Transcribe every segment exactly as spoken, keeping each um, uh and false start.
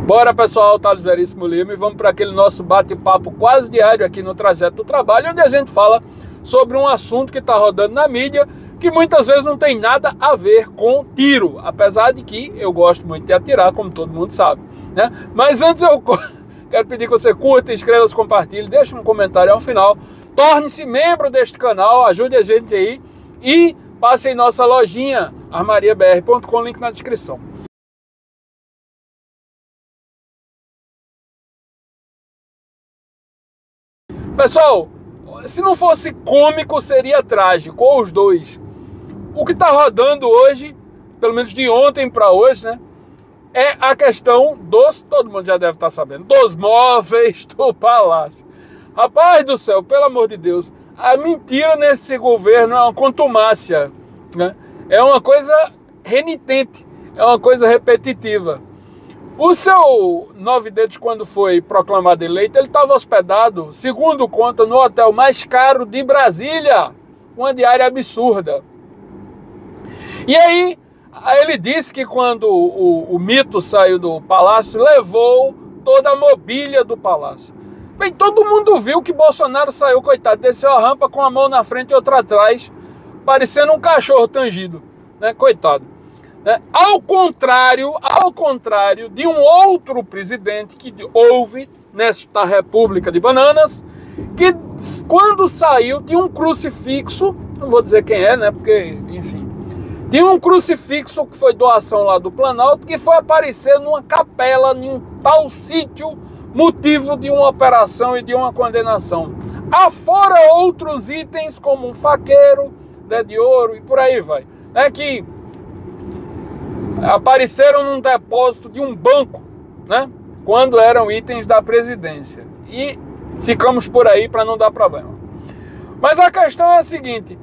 Bora, pessoal, Thales Veríssimo Lima, e vamos para aquele nosso bate-papo quase diário aqui no Trajeto do Trabalho, onde a gente fala sobre um assunto que está rodando na mídia, que muitas vezes não tem nada a ver com tiro, apesar de que eu gosto muito de atirar, como todo mundo sabe, né? Mas antes eu quero pedir que você curta, inscreva-se, compartilhe, deixe um comentário ao final, torne-se membro deste canal, ajude a gente aí e passe em nossa lojinha, armaria b r ponto com, link na descrição. Pessoal, se não fosse cômico, seria trágico, ou os dois. O que está rodando hoje, pelo menos de ontem para hoje, né, é a questão dos, todo mundo já deve estar sabendo, dos móveis do Palácio. Rapaz do céu, pelo amor de Deus, a mentira nesse governo é uma contumácia, né? É uma coisa renitente, é uma coisa repetitiva. O seu Nove Dedos, quando foi proclamado eleito, ele estava hospedado, segundo conta, no hotel mais caro de Brasília, uma diária absurda. E aí, ele disse que quando o, o mito saiu do palácio, levou toda a mobília do palácio. Bem, todo mundo viu que Bolsonaro saiu, coitado, desceu a rampa com a mão na frente e outra atrás, parecendo um cachorro tangido, né? Coitado. É, ao contrário, ao contrário de um outro presidente que houve nesta República de Bananas, que quando saiu tinha um crucifixo, não vou dizer quem é, né, porque, enfim, tinha um crucifixo que foi doação lá do Planalto, que foi aparecer numa capela, em um tal sítio, motivo de uma operação e de uma condenação. Afora outros itens, como um faqueiro, né, de ouro e por aí vai, né, que apareceram num depósito de um banco, né, quando eram itens da presidência. E ficamos por aí para não dar problema. Mas a questão é a seguinte: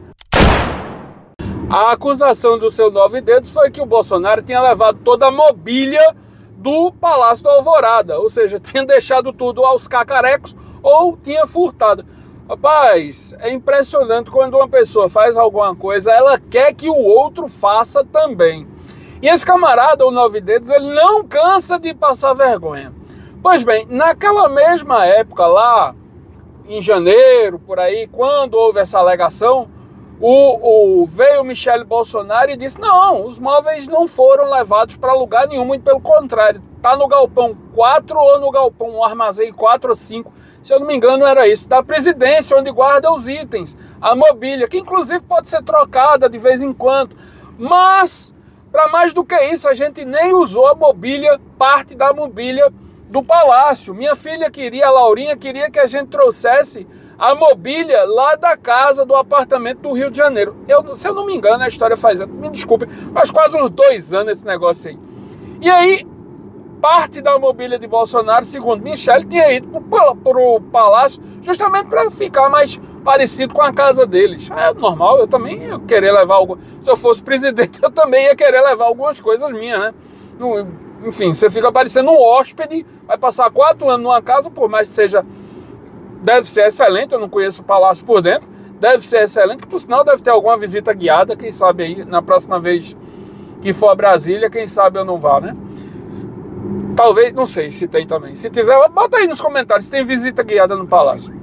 a acusação do seu Nove Dedos foi que o Bolsonaro tinha levado toda a mobília do Palácio da Alvorada, ou seja, tinha deixado tudo aos cacarecos ou tinha furtado. Rapaz, é impressionante quando uma pessoa faz alguma coisa, ela quer que o outro faça também. E esse camarada, o Nove Dedos, ele não cansa de passar vergonha. Pois bem, naquela mesma época lá, em janeiro, por aí, quando houve essa alegação, o, o, veio o Michele Bolsonaro e disse: não, os móveis não foram levados para lugar nenhum, muito pelo contrário, está no galpão quatro ou no galpão, um armazém quatro ou cinco, se eu não me engano era isso, da presidência, onde guarda os itens, a mobília, que inclusive pode ser trocada de vez em quando, mas para mais do que isso, a gente nem usou a mobília, parte da mobília do palácio. Minha filha queria, a Laurinha, queria que a gente trouxesse a mobília lá da casa, do apartamento do Rio de Janeiro. Eu, se eu não me engano, a história faz, me desculpe, faz quase uns dois anos esse negócio aí. E aí, parte da mobília de Bolsonaro, segundo Michele, tinha ido para o palácio justamente para ficar mais parecido com a casa deles. É normal, eu também ia querer levar algo. Se eu fosse presidente, eu também ia querer levar algumas coisas minhas, né? Enfim, você fica parecendo um hóspede, vai passar quatro anos numa casa, por mais que seja, deve ser excelente, eu não conheço o palácio por dentro, deve ser excelente, que por sinal deve ter alguma visita guiada, quem sabe aí, na próxima vez que for a Brasília, quem sabe eu não vá, né? Talvez, não sei se tem também. Se tiver, bota aí nos comentários se tem visita guiada no palácio.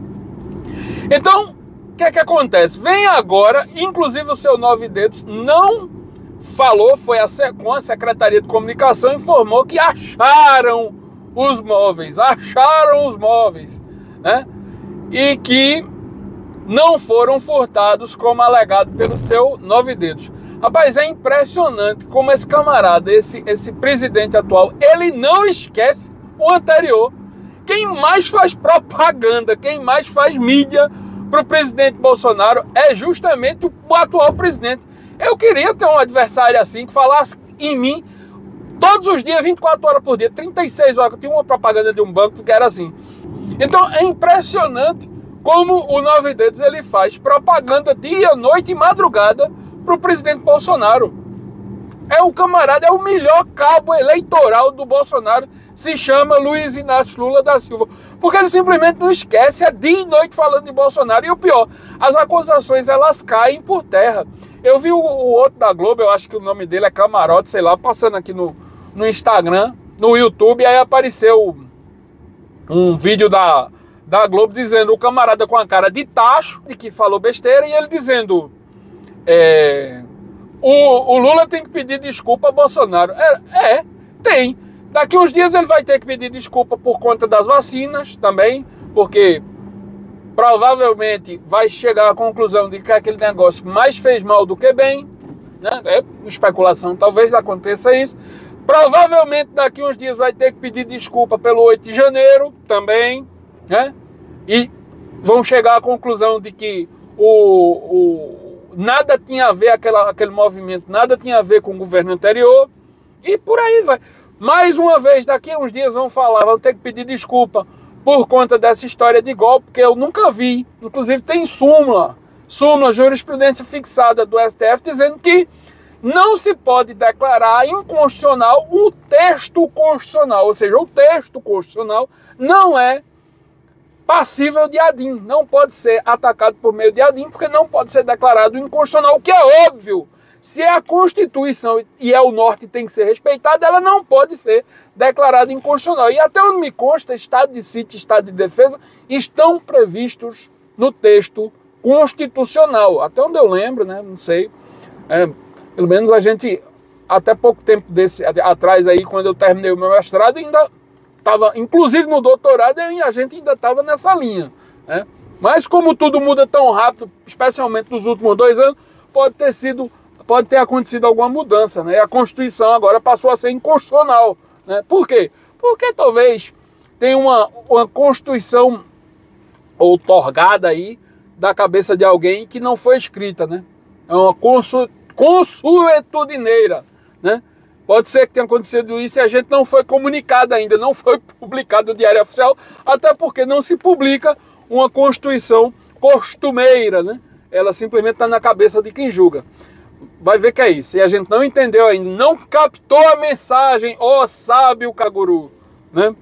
Então, o que é que acontece? Vem agora, inclusive o seu Nove Dedos não falou, foi a, com a Secretaria de Comunicação, informou que acharam os móveis, acharam os móveis, né? E que não foram furtados como alegado pelo seu Nove Dedos. Rapaz, é impressionante como esse camarada, esse, esse presidente atual, ele não esquece o anterior. Quem mais faz propaganda, quem mais faz mídia para o presidente Bolsonaro é justamente o atual presidente. Eu queria ter um adversário assim, que falasse em mim todos os dias, vinte e quatro horas por dia, trinta e seis horas. Tinha uma propaganda de um banco que era assim. Então é impressionante como o Nove Dedos ele faz propaganda dia, noite e madrugada para o presidente Bolsonaro. É o camarada, é o melhor cabo eleitoral do Bolsonaro, se chama Luiz Inácio Lula da Silva, porque ele simplesmente não esquece, é dia e noite falando de Bolsonaro. E o pior, as acusações elas caem por terra. Eu vi o, o outro da Globo, eu acho que o nome dele é Camarote, sei lá, passando aqui no, no Instagram, no YouTube, aí apareceu um vídeo da, da Globo dizendo o camarada com a cara de tacho, de que falou besteira, e ele dizendo é, o, o Lula tem que pedir desculpa a Bolsonaro. É, é, tem. Daqui uns dias ele vai ter que pedir desculpa por conta das vacinas também, porque provavelmente vai chegar à conclusão de que aquele negócio mais fez mal do que bem, né? É especulação, talvez aconteça isso. Provavelmente daqui uns dias vai ter que pedir desculpa pelo oito de janeiro também, né? E vão chegar à conclusão de que o, o, nada tinha a ver, aquela, aquele movimento, nada tinha a ver com o governo anterior, e por aí vai. Mais uma vez, daqui a uns dias vão falar, vão ter que pedir desculpa por conta dessa história de golpe, que eu nunca vi. Inclusive tem súmula, súmula, jurisprudência fixada do S T F, dizendo que não se pode declarar inconstitucional o texto constitucional, ou seja, o texto constitucional não é passível de ADIM, não pode ser atacado por meio de ADIM, porque não pode ser declarado inconstitucional, o que é óbvio. Se é a Constituição e é o norte tem que ser respeitada, ela não pode ser declarada inconstitucional. E até onde me consta, estado de sítio e estado de defesa estão previstos no texto constitucional. Até onde eu lembro, né? Não sei. É, pelo menos a gente, até pouco tempo desse, atrás aí, quando eu terminei o meu mestrado, ainda estava, inclusive no doutorado, e a gente ainda estava nessa linha, né? Mas como tudo muda tão rápido, especialmente nos últimos dois anos, pode ter sido, pode ter acontecido alguma mudança, né? E a Constituição agora passou a ser inconstitucional, né? Por quê? Porque talvez tenha uma, uma Constituição outorgada aí da cabeça de alguém que não foi escrita, né? É uma consu consuetudineira, né? Pode ser que tenha acontecido isso e a gente não foi comunicado ainda, não foi publicado no Diário Oficial, até porque não se publica uma Constituição costumeira, né? Ela simplesmente está na cabeça de quem julga. Vai ver que é isso. E a gente não entendeu ainda, não captou a mensagem, ó sábio Caguru, né?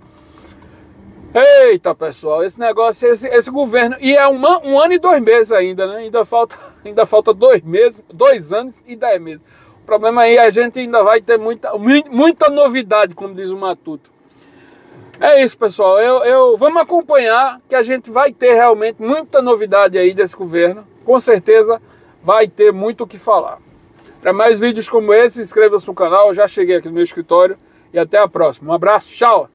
Eita, pessoal, esse negócio, esse, esse governo, e é uma, um ano e dois meses ainda, né? Ainda falta, ainda falta dois meses, dois anos e dez meses. O problema aí é a gente ainda vai ter muita, muita novidade, como diz o Matuto. É isso, pessoal. Eu, eu, vamos acompanhar, que a gente vai ter realmente muita novidade aí desse governo. Com certeza vai ter muito o que falar. Para mais vídeos como esse, inscreva-se no canal. Eu já cheguei aqui no meu escritório. E até a próxima. Um abraço, tchau!